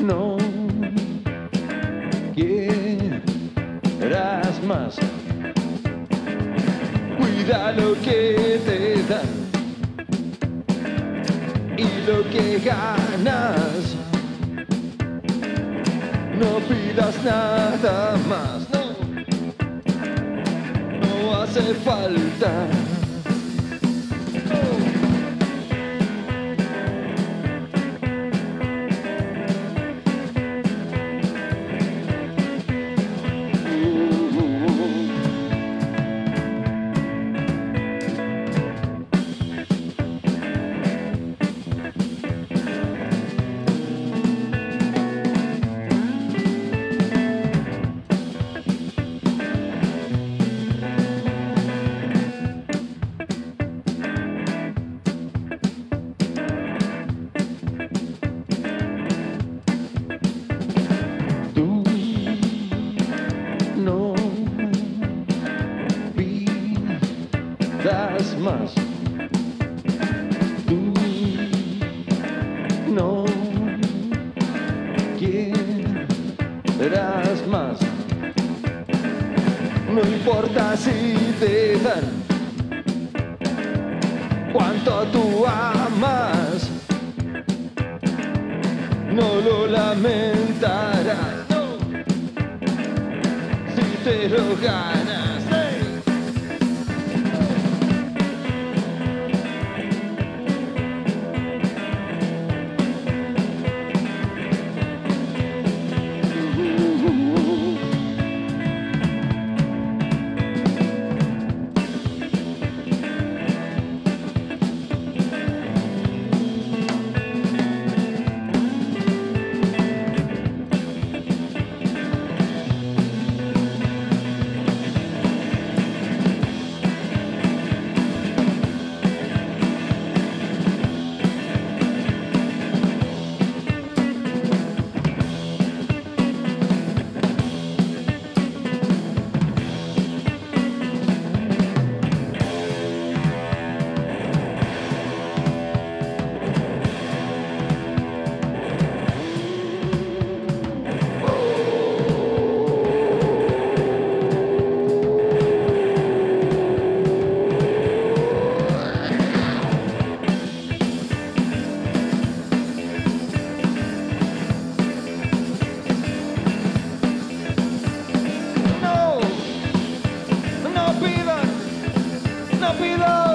no quieras más. Cuida lo que te dan y lo que ganas. No pidas nada más, no hace falta. Más. Tú no quieras más. No importa si te dan cuánto tú amas, no lo lamentarás, no, si te lo ganas. No pido